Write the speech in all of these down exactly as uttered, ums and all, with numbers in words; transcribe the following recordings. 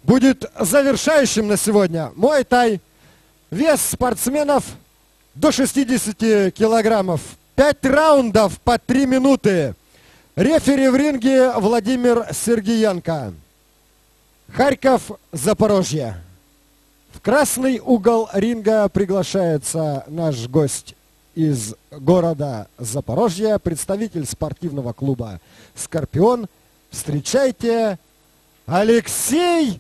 будет завершающим на сегодня. Муай-тай. Вес спортсменов до шестидесяти килограммов. Пять раундов по три минуты. Рефери в ринге Владимир Сергиенко. Харьков, Запорожье. В красный угол ринга приглашается наш гость из города Запорожье, представитель спортивного клуба «Скорпион». Встречайте, Алексей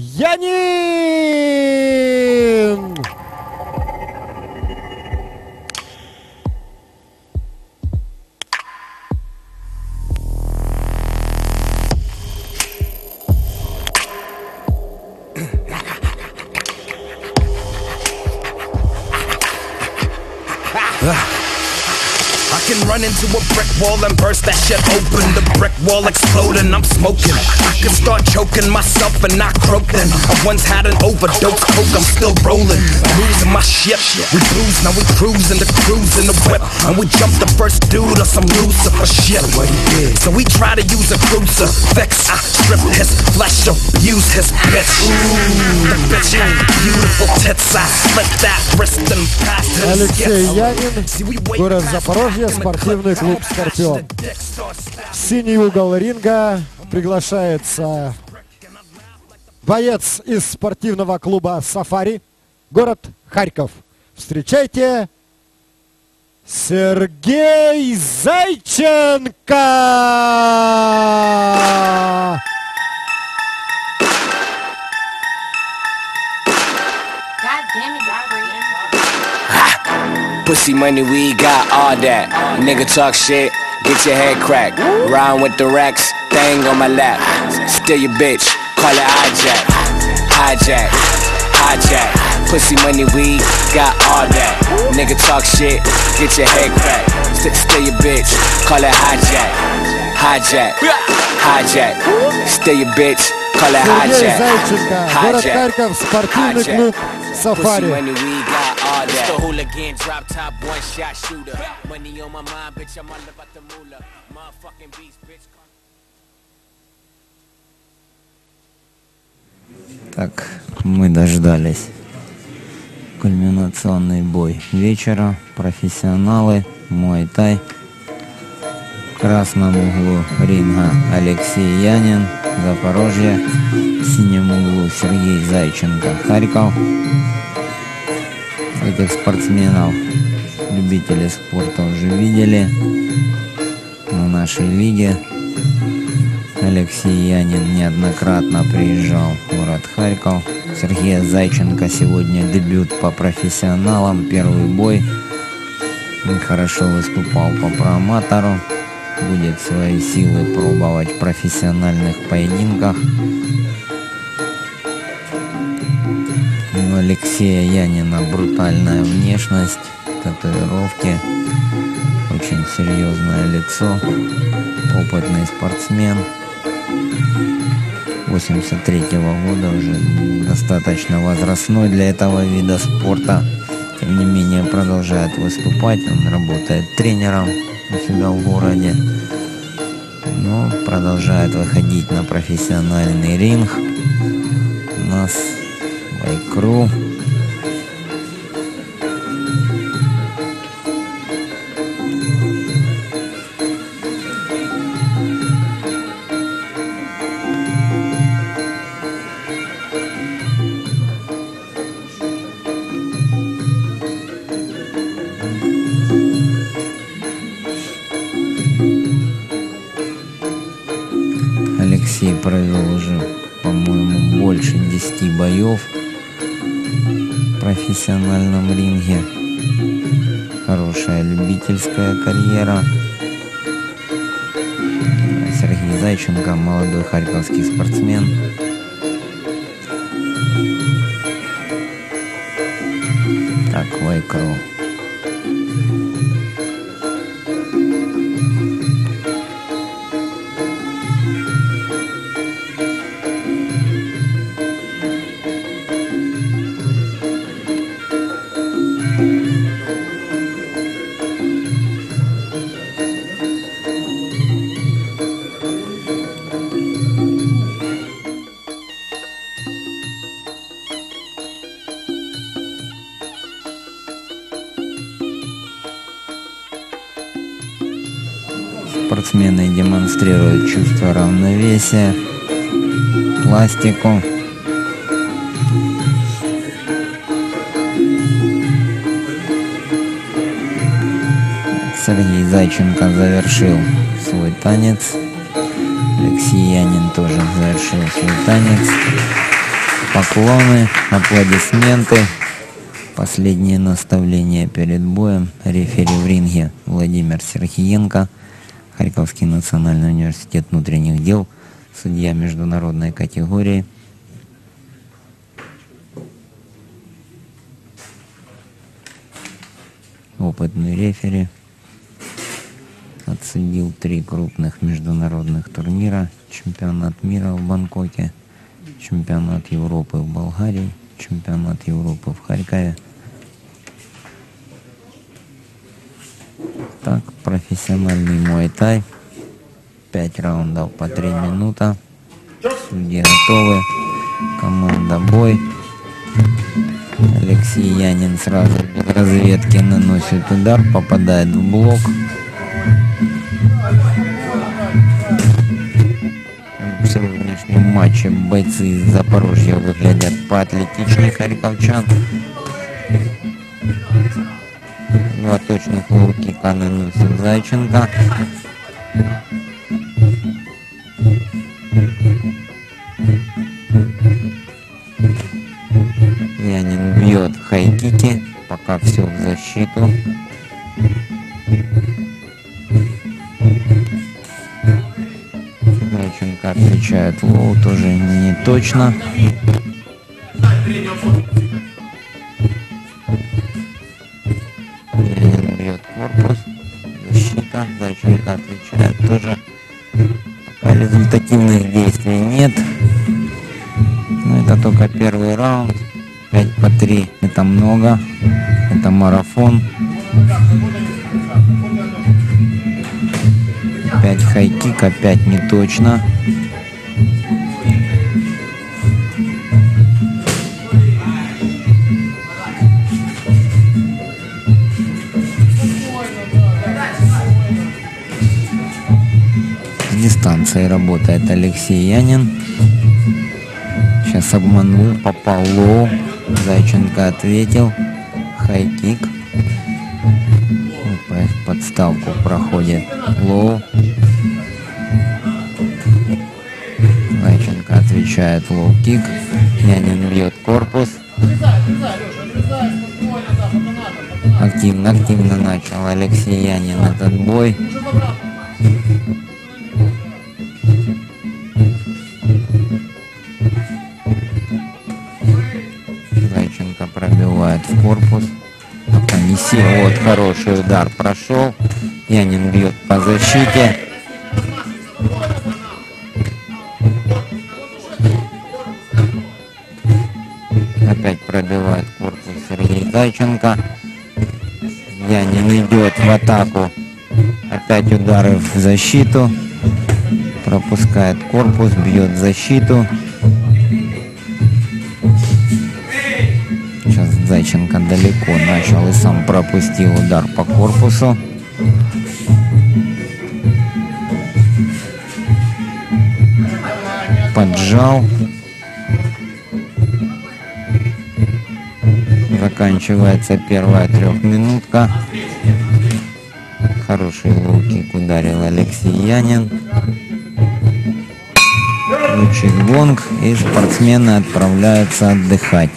Янин! I can run into a brick wall and burst that shit open. The brick wall exploding, I'm smoking. I can start choking myself and not croak then. I once had an overdose, coke, I'm still rolling. I'm losing my shit. We booze, now we cruising the cruise in the whip. And we jump the first dude on some Lucifer shit. So we try to use a crucifix. I strip his flesh, abuse his bitch. Ooh, the bitch had beautiful tits. I slit that wrist and passed her. Алексей Янин, город Запорожье, спортивный клуб «Скорпион». В синий угол ринга приглашается боец из спортивного клуба «Сафари», город Харьков. Встречайте, Сергей Зайченко! Pussy money, we got all that. Nigga talk shit, get your head cracked. Round with the racks, thing on my lap. Steal your bitch, call it hijack. Hijack, hijack. Pussy money, we got all that. Nigga talk shit, get your head cracked. Steal your bitch, call it hijack. Hijack, hijack. Steal your bitch, call it Сергей hijack. Зайченко, город Харьков, спортивный клуб «Сафари». Hooligan, drop top, one shot shooter. Money on my mind, bitch, I'm all about the moolah. Motherfucking beast, bitch. Так, мы дождались. Кульминационный бой вечера. Профессионалы, муай-тай. В красном углу ринга Алексей Янин, Запорожье. В синем углу Сергей Зайченко, Харьков. Этих спортсменов любители спорта уже видели на нашей лиге. Алексей Янин неоднократно приезжал в город Харьков. Сергей Зайченко сегодня дебют по профессионалам, первый бой. Он хорошо выступал по проаматору. Будет свои силы пробовать в профессиональных поединках. У Алексея Янина брутальная внешность, татуировки, очень серьезное лицо, опытный спортсмен. восемьдесят третьего года, уже достаточно возрастной для этого вида спорта. Тем не менее продолжает выступать, он работает тренером у себя в городе. Но продолжает выходить на профессиональный ринг. У нас Вайкру. Алексей провел уже, по-моему, больше десяти боев в профессиональном ринге. Хорошая любительская карьера. Сергей Зайченко, молодой харьковский спортсмен. Так, Вайкру. Спортсмены демонстрируют чувство равновесия, пластику. Сергей Зайченко завершил свой танец. Алексей Янин тоже завершил свой танец. Поклоны, аплодисменты. Последние наставления перед боем. Рефери в ринге Владимир Сергиенко, Харьковский национальный университет внутренних дел, судья международной категории. Опытный рефери. Отсудил три крупных международных турнира. Чемпионат мира в Бангкоке, чемпионат Европы в Болгарии, чемпионат Европы в Харькове. Так, профессиональный муай-тай. Пять раундов по три минуты. Судьи готовы. Команда бой. Алексей Янин сразу без разведки наносит удар, попадает в блок. В сегодняшнем матче бойцы из Запорожья выглядят поатлетичнее харьковчан. Два точных лоу-кика наносит Зайченко. Янин бьет хай-кики, пока все в защиту. Зайченко отвечает лоу, тоже не точно. Янин бьет корпус, защита. Зайченко отвечает тоже. Пока результативных действий нет. Но это только первый раунд. пять по три это много. Это марафон. пять хай-кик, опять не точно. С дистанции работает Алексей Янин. Сейчас обманул, попал лоу. Зайченко ответил. Хай-кик. В подставку проходит лоу. Зайченко отвечает лоу-кик. Янин бьет корпус. Активно-активно начал Алексей Янин этот бой. Зайченко пробивает в корпус. Пока не сел. Вот хороший удар прошел. Янин бьет по защите. Опять пробивает корпус Сергей Зайченко. Янин идет в атаку. Опять удары в защиту. Пропускает корпус, бьет защиту. Сейчас Зайченко далеко начал и сам пропустил удар по корпусу. Поджал. Заканчивается первая трехминутка. Хороший лоу-кик ударил Алексей Янин. Звучит гонг, и спортсмены отправляются отдыхать.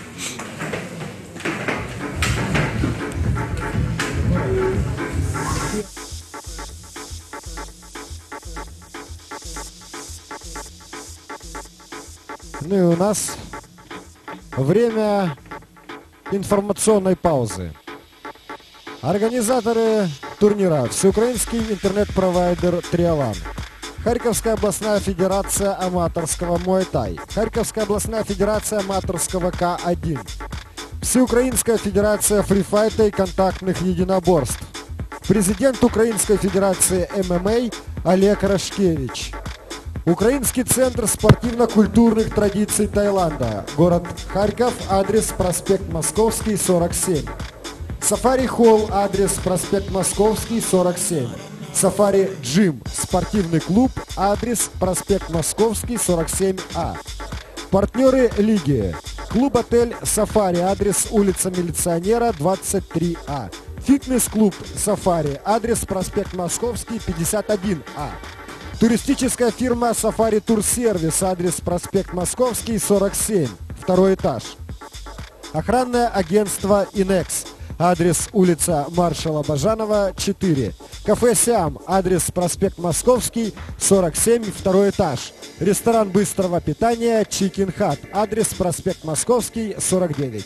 Ну и у нас время информационной паузы. Организаторы турнира: Всеукраинский интернет-провайдер «Триолан», Харьковская областная федерация аматорского муай-тай, Харьковская областная федерация аматорского ка один, Всеукраинская федерация фрифайта и контактных единоборств, президент Украинской федерации эм эм а Олег Рашкевич, Украинский центр спортивно-культурных традиций Таиланда, город Харьков, адрес проспект Московский, сорок семь. Сафари Холл, адрес проспект Московский, сорок семь. Сафари Джим, спортивный клуб, адрес проспект Московский, сорок семь А. Партнеры лиги. Клуб-отель Сафари, адрес улица Милиционера, двадцать три А. Фитнес-клуб Сафари, адрес проспект Московский, пятьдесят один А. Туристическая фирма Сафари Турсервис, адрес проспект Московский, сорок семь, второй этаж. Охранное агентство Инекс, адрес улица Маршала Бажанова, четыре. Кафе Сиам, адрес проспект Московский, сорок семь, второй этаж. Ресторан быстрого питания Chicken Hut, адрес проспект Московский, сорок девять.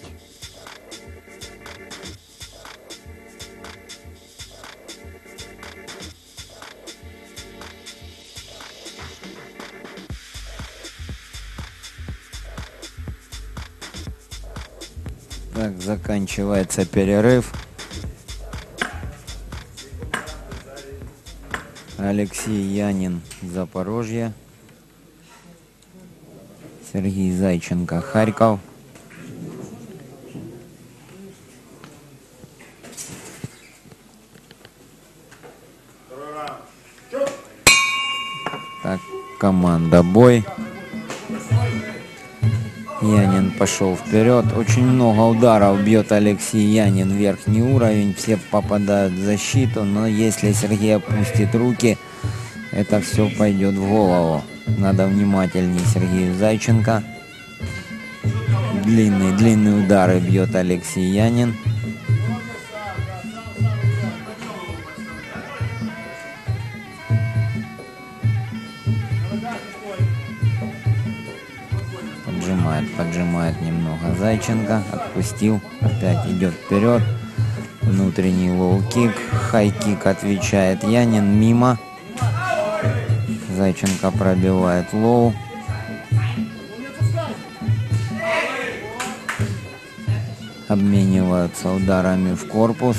Так, заканчивается перерыв. Алексей Янин, Запорожье. Сергей Зайченко, Харьков. Так, команда бой. Янин пошел вперед. Очень много ударов бьет Алексей Янин. Верхний уровень. Все попадают в защиту. Но если Сергей опустит руки, это все пойдет в голову. Надо внимательнее Сергею Зайченко. Длинные, длинные удары бьет Алексей Янин. Поджимает, поджимает немного Зайченко. Отпустил. Опять идет вперед. Внутренний лоу-кик. Хай-кик отвечает Янин. Мимо. Зайченко пробивает лоу. Обмениваются ударами в корпус.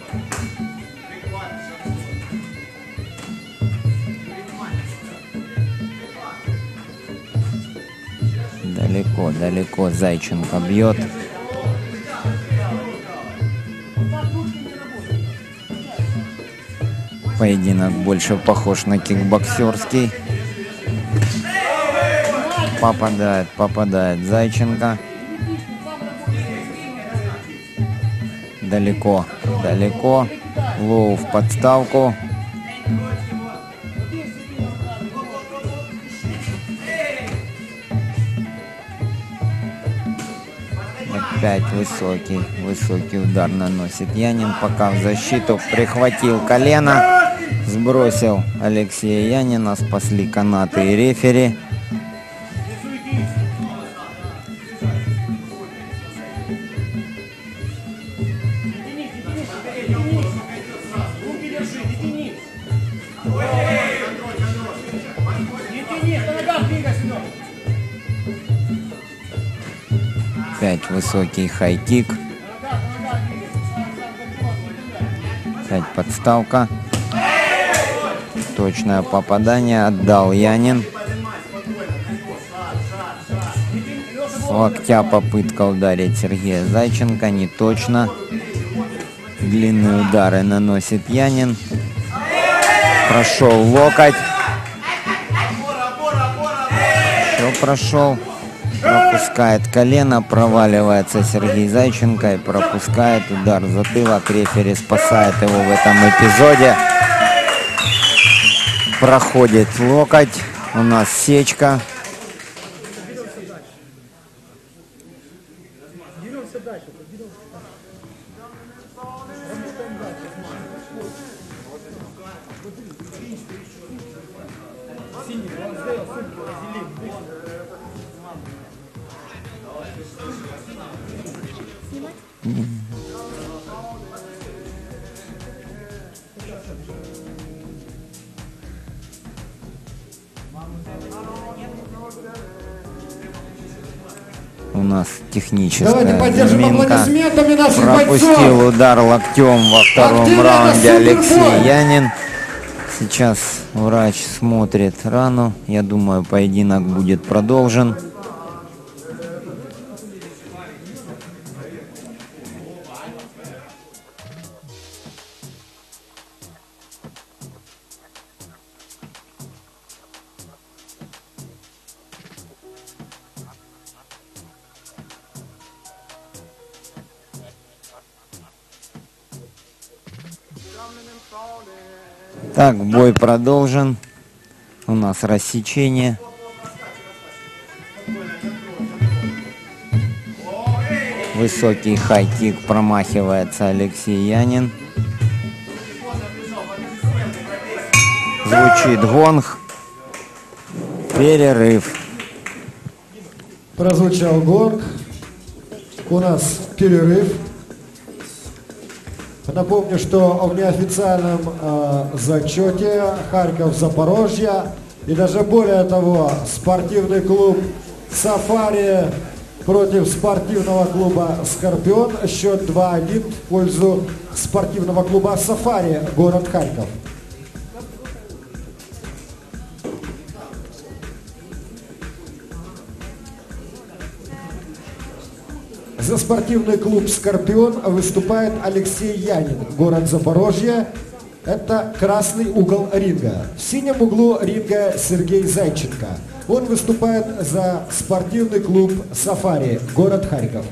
Далеко, далеко Зайченко бьет. Поединок больше похож на кикбоксерский. Попадает, попадает Зайченко. Далеко, далеко. Лоу в подставку. Опять высокий, высокий удар наносит Янин. Пока в защиту прихватил колено. Сбросил Алексея Янина. Спасли канаты и рефери. Опять высокий хай-кик. Опять подставка. Точное попадание. Отдал Янин. С локтя попытка ударить Сергея Зайченко. Не точно. Длинные удары наносит Янин. Прошел локоть. Еще прошел. Пропускает колено, проваливается Сергей Зайченко и пропускает удар в затылок. Рефери спасает его в этом эпизоде. Проходит локоть. У нас сечка. У нас техническая заминка. Пропустил удар локтем во втором раунде Алексей Янин. Сейчас врач смотрит рану. Я думаю, поединок будет продолжен. Так, бой продолжен. У нас рассечение. Высокий хай-кик, промахивается Алексей Янин. Звучит гонг. Перерыв. Прозвучал гонг. У нас перерыв. Напомню, что в неофициальном э, зачете Харьков-Запорожье и даже более того, спортивный клуб «Сафари» против спортивного клуба «Скорпион». Счет два один в пользу спортивного клуба «Сафари», город Харьков. За спортивный клуб «Скорпион» выступает Алексей Янин, город Запорожье. Это красный угол ринга. В синем углу ринга Сергей Зайченко. Он выступает за спортивный клуб «Сафари», город Харьков.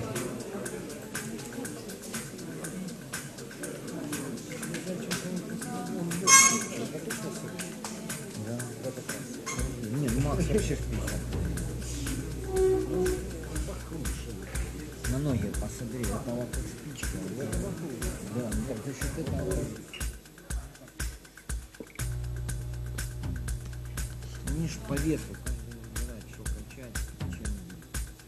На ноги посмотри, это вот спичка. Да, ну так за счет этого. Они ж по весу каждый выбирает, что качать, чем бить.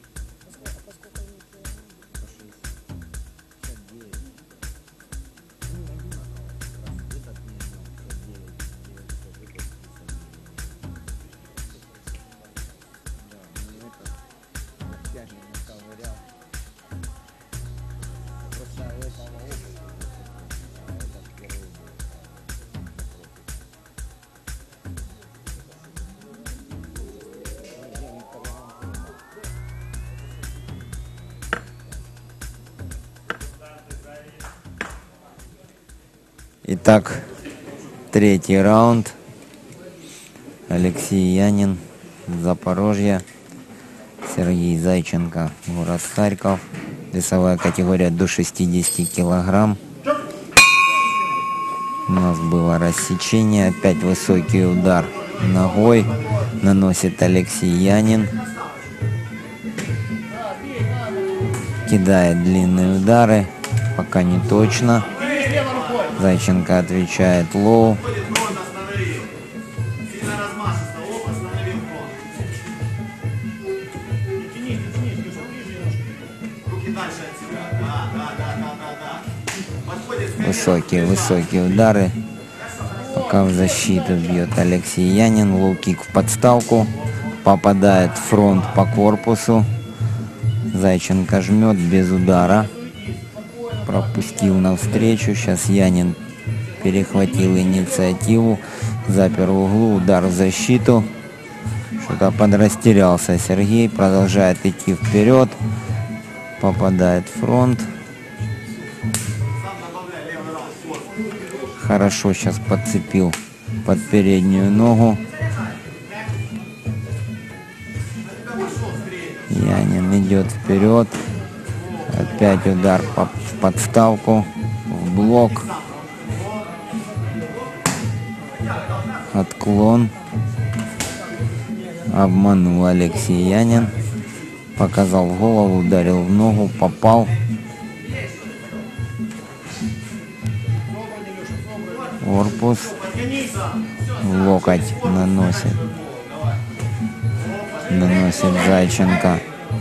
По шестьдесят девять. Ну, одинаково. Раз этот не знал, пятьдесят девять, девятьсот, этот пятьдесят девять. Да, ну это вот пять не наковырял. Просто у этого опыта, а это первый был. Итак, третий раунд. Алексей Янин, Запорожье. Сергей Зайченко, город Харьков. Весовая категория до шестидесяти килограмм. У нас было рассечение. Опять высокий удар ногой. Наносит Алексей Янин. Кидает длинные удары. Пока не точно. Зайченко отвечает лоу. Высокие, высокие удары. Пока в защиту бьет Алексей Янин. Лоу-кик в подставку. Попадает фронт по корпусу. Зайченко жмет без удара. Пропустил навстречу. Сейчас Янин перехватил инициативу. Запер в углу. Удар в защиту. Что-то подрастерялся Сергей. Продолжает идти вперед. Попадает фронт. Хорошо сейчас подцепил под переднюю ногу. Янин идет вперед. Опять удар по, в подставку. В блок. Отклон. Обманул Алексей Янин. Показал в голову, ударил в ногу, попал. Корпус. Локоть наносит. Наносит Зайченко.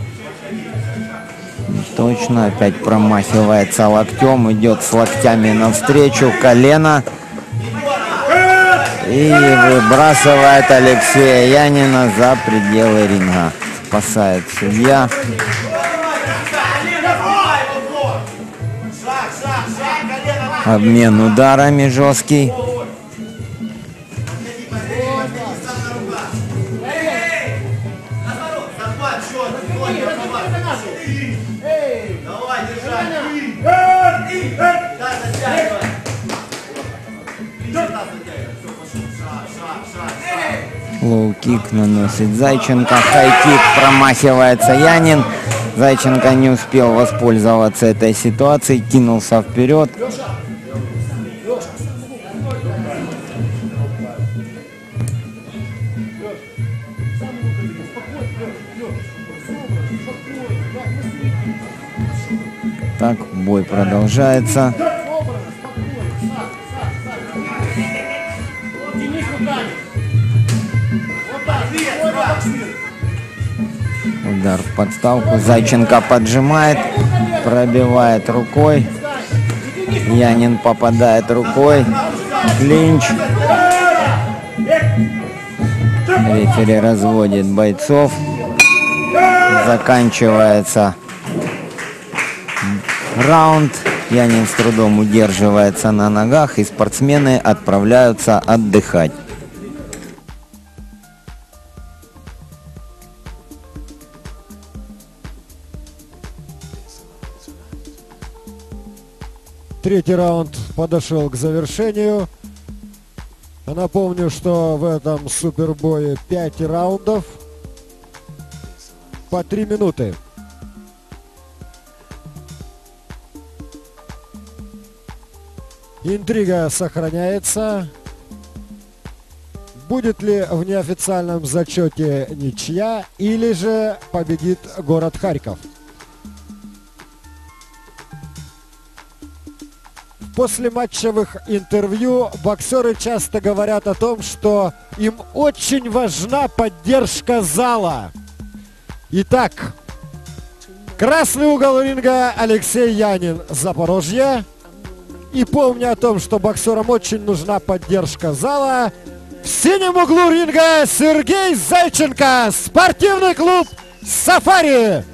Точно. Опять промахивается локтем. Идет с локтями навстречу. Колено. И выбрасывает Алексея Янина за пределы ринга. Спасает судья. Обмен ударами жесткий. Лоу-кик наносит Зайченко. Хай-кик, промахивается Янин. Зайченко не успел воспользоваться этой ситуацией. Кинулся вперед. Так, бой продолжается. Удар в подставку. Зайченко поджимает, пробивает рукой. Янин попадает рукой. Клинч. Рефери разводит бойцов. Заканчивается раунд. Янин с трудом удерживается на ногах, и спортсмены отправляются отдыхать. Третий раунд подошел к завершению. Напомню, что в этом супербое пять раундов по три минуты. Интрига сохраняется. Будет ли в неофициальном зачете ничья или же победит город Харьков? После матчевых интервью боксеры часто говорят о том, что им очень важна поддержка зала. Итак, красный угол ринга Алексей Янин, Запорожье. И помня о том, что боксерам очень нужна поддержка зала, в синем углу ринга Сергей Зайченко, спортивный клуб «Сафари».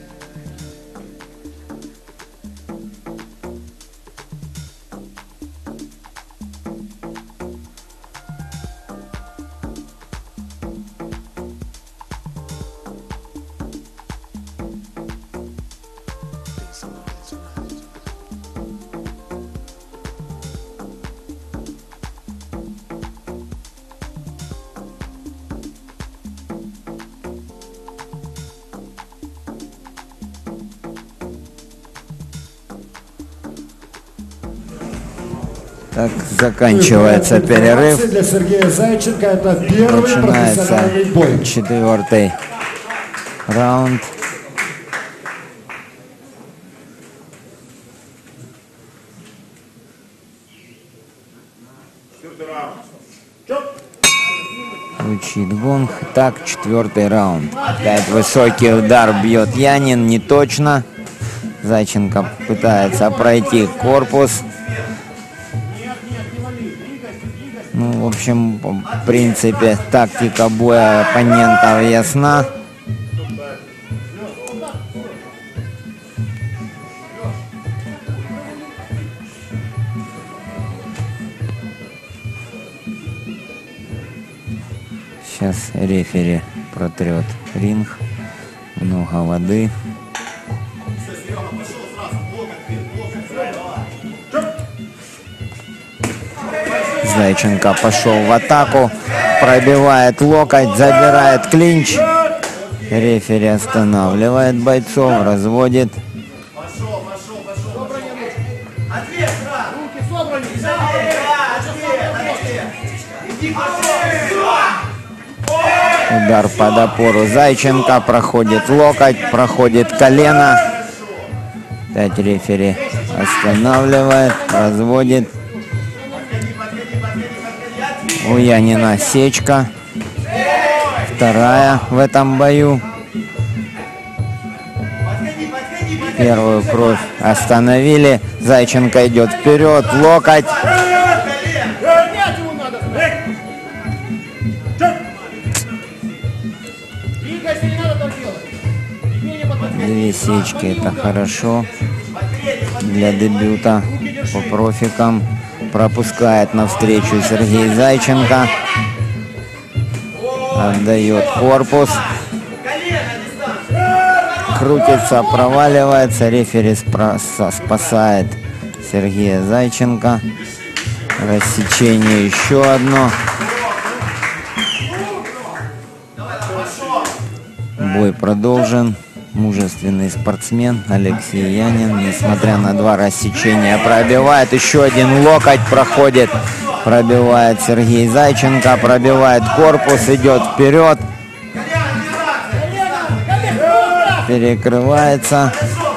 Так, заканчивается перерыв. Для Сергея Зайченко это первый профессиональный бой. Начинается четвертый раунд. Звучит гонг. Так, четвертый раунд. Опять высокий удар бьет Янин, не точно. Зайченко пытается пройти корпус. Ну, в общем, в принципе, тактика боя оппонентов ясна. Сейчас рефери протрет ринг. Много воды. Зайченко пошел в атаку, пробивает локоть, забирает клинч. Рефери останавливает бойцов, разводит. Удар под опору Зайченко, проходит локоть, проходит колено. Опять рефери останавливает, разводит. У Янина сечка. Вторая в этом бою. Первую кровь остановили. Зайченко идет вперед. Локоть. Две сечки, это хорошо для дебюта по профикам. Пропускает навстречу Сергей Зайченко. Отдает корпус. Крутится, проваливается. Рефери спасает Сергея Зайченко. Рассечение еще одно. Бой продолжен. Мужественный спортсмен Алексей Янин, несмотря на два рассечения, пробивает. Еще один локоть проходит. Пробивает Сергей Зайченко, пробивает корпус, идет вперед. перекрывается.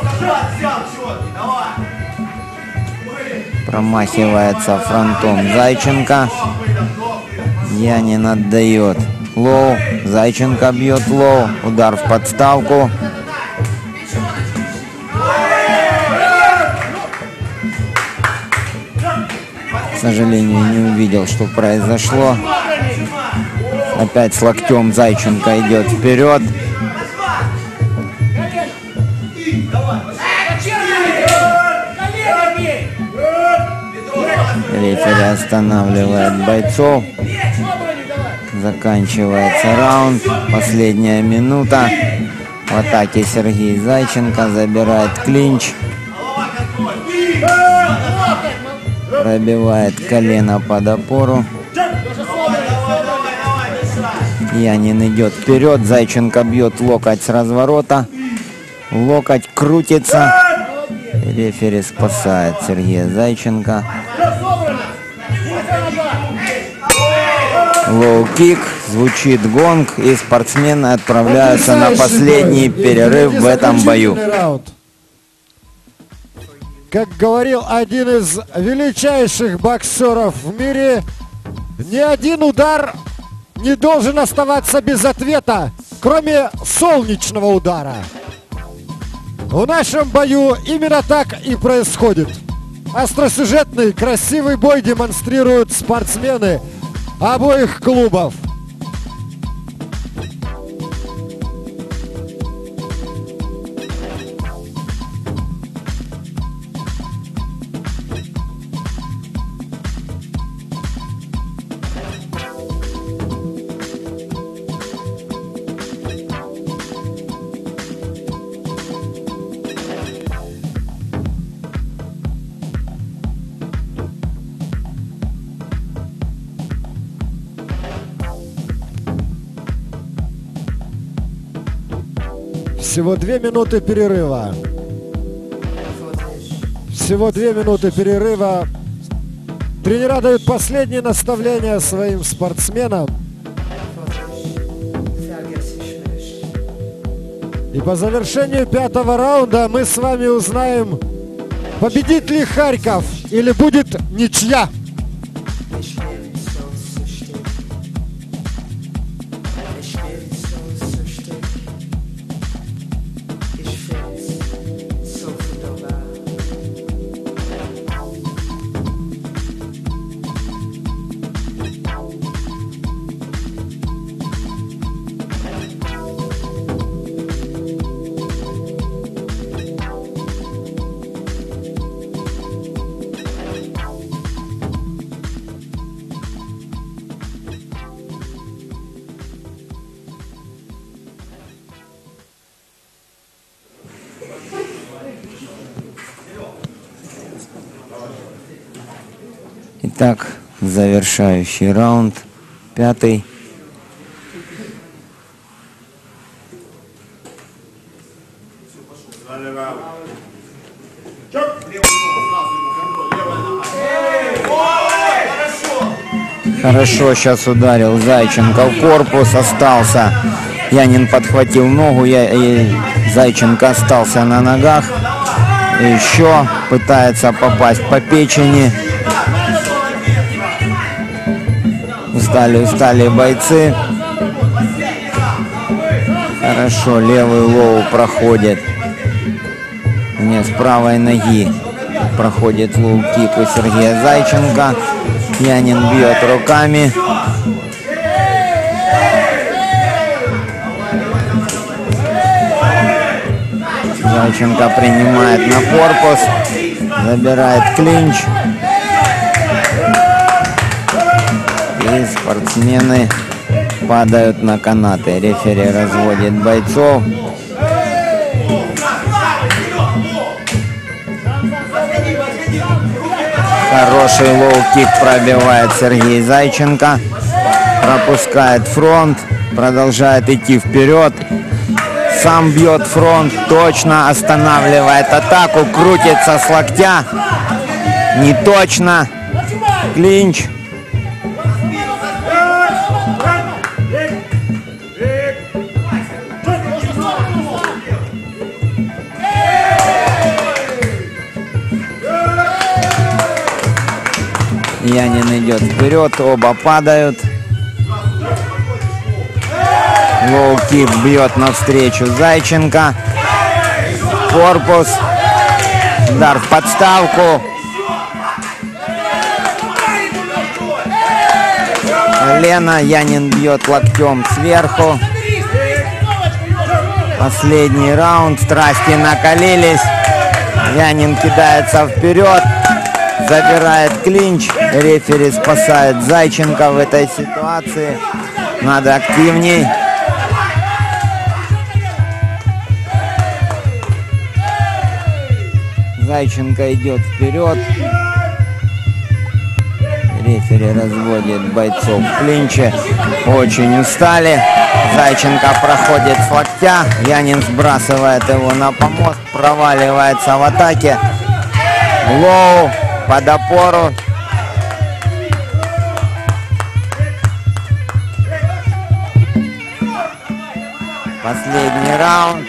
Промахивается фронтом Зайченко. Янин отдает лоу. Зайченко бьет лоу. Удар в подставку. К сожалению, не увидел, что произошло. Опять с локтем Зайченко идет вперед. Рефери останавливает бойцов. Заканчивается раунд. Последняя минута. В атаке Сергей Зайченко забирает клинч. Пробивает колено под опору. Янин идет вперед. Зайченко бьет локоть с разворота. Локоть крутится. Рефери спасает Сергея Зайченко. Лоу-кик, звучит гонг, и спортсмены отправляются на последний перерыв в этом бою. Как говорил один из величайших боксеров в мире, ни один удар не должен оставаться без ответа, кроме солнечного удара. В нашем бою именно так и происходит. Остросюжетный, красивый бой демонстрируют спортсмены обоих клубов. Всего две минуты перерыва. Всего две минуты перерыва. Тренера дают последние наставления своим спортсменам. И по завершению пятого раунда мы с вами узнаем, победит ли Харьков или будет ничья. Итак, завершающий раунд, пятый. Хорошо сейчас ударил Зайченко в корпус, остался. Янин подхватил ногу, я, и Зайченко остался на ногах. Еще пытается попасть по печени. Устали, устали бойцы. Хорошо, левый лоу проходит. Не, с правой ноги проходит лоу-кик у Сергея Зайченко. Янин бьет руками. Зайченко принимает на корпус. Забирает клинч. И спортсмены падают на канаты. Рефери разводит бойцов. Хороший лоу-кик пробивает Сергей Зайченко. Пропускает фронт. Продолжает идти вперед. Сам бьет фронт. Точно останавливает атаку. Крутится с локтя. Не точно. Клинч. Янин идет вперед, оба падают. Лоу-кик бьет навстречу Зайченко. Корпус. Удар в подставку. Колено. Янин бьет локтем сверху. Последний раунд. Страсти накалились. Янин кидается вперед. Забирает клинч. Рефери спасает Зайченко в этой ситуации. Надо активней. Зайченко идет вперед. Рефери разводит бойцов в клинче. Очень устали. Зайченко проходит с локтя. Янин сбрасывает его на помост. Проваливается в атаке. Лоу под опору. Последний раунд.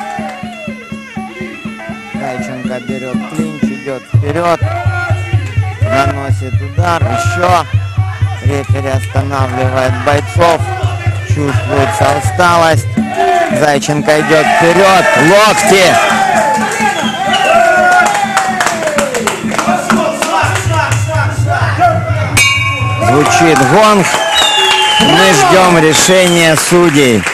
Зайченко берет клинч, идет вперед. Наносит удар. Еще. Рефери останавливает бойцов. Чувствуется усталость. Зайченко идет вперед. Локти. Звучит гонг. Мы ждем решения судей.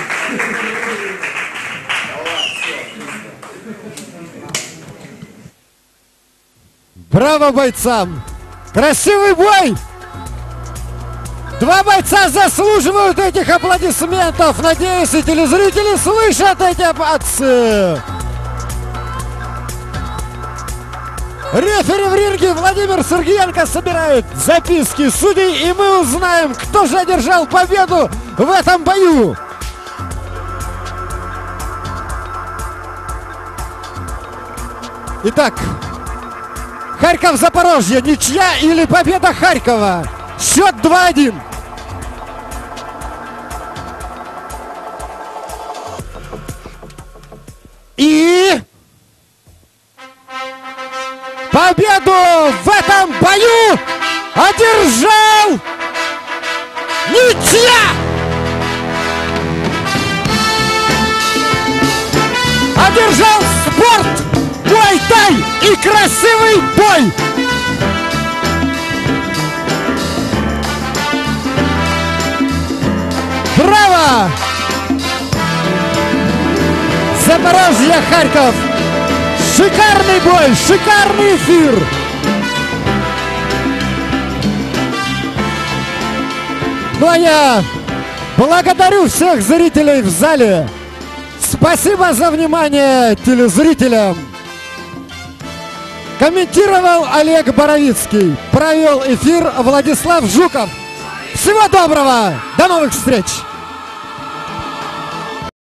Браво бойцам! Красивый бой! Два бойца заслуживают этих аплодисментов. Надеюсь, и телезрители слышат эти овации. Рефери в ринге Владимир Сергеенко собирает записки судей, и мы узнаем, кто же одержал победу в этом бою. Итак, Харьков-Запорожье, ничья или победа Харькова? Счет два-один. И победу в этом бою одержал ничья! Одержал спорт, муай-тай и красивый бой! Браво! Запорожье, Харьков! Шикарный бой, шикарный эфир! Ну а я благодарю всех зрителей в зале. Спасибо за внимание телезрителям. Комментировал Олег Боровицкий. Провел эфир Владислав Жуков. Всего доброго! До новых встреч!